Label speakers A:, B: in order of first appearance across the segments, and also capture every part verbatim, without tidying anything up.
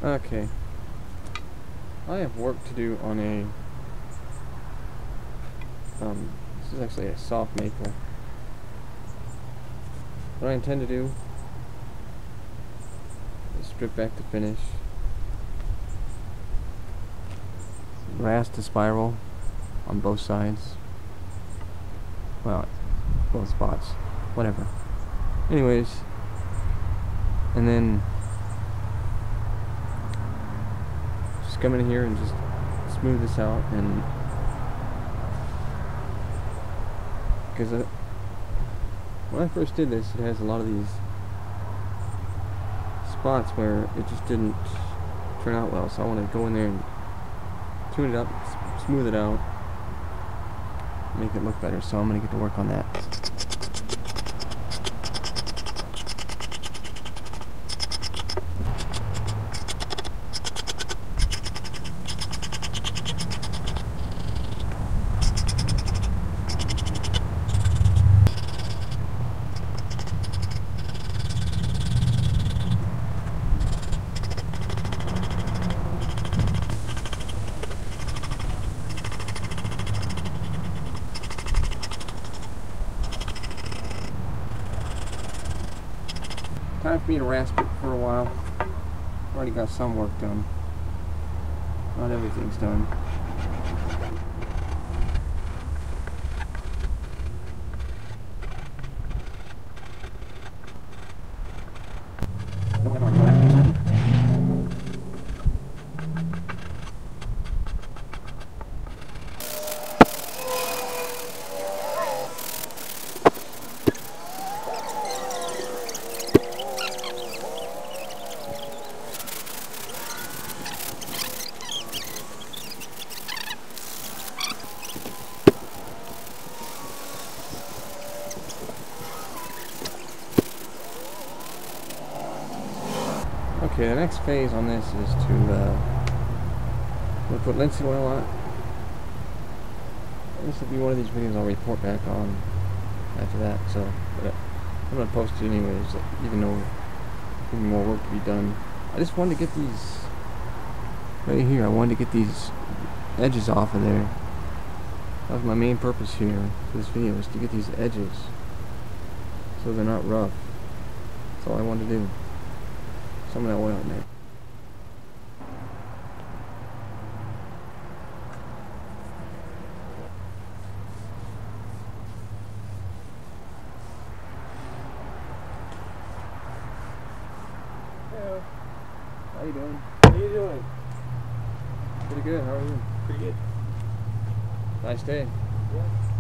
A: Okay. I have work to do on a um this is actually a soft maple. What I intend to do is strip back to finish, rasp to spiral on both sides. Well, both spots, whatever. Anyways, and then just come in here and just smooth this out, and because I, when I first did this, it has a lot of these spots where it just didn't turn out well, so I want to go in there and tune it up, smooth it out, make it look better. So I'm going to get to work on that. Time for me to rasp it for a while. Already got some work done. Not everything's done. Okay, the next phase on this is to uh, we'll put linseed oil on it. This will be one of these videos I'll report back on after that. So, but I'm gonna post it anyways, even though there's more work to be done. I just wanted to get these right here. I wanted to get these edges off of there. That was my main purpose here for this video, is to get these edges so they're not rough. That's all I wanted to do. Some of that oil in there.
B: Hello.
A: How you doing?
B: How you doing?
A: Pretty good. How are you?
B: Pretty good.
A: Nice day.
B: Yeah.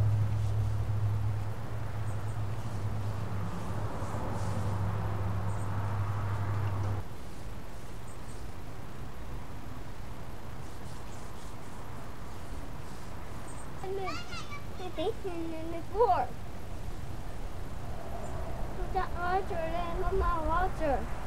C: In the floor. Put that water in my water.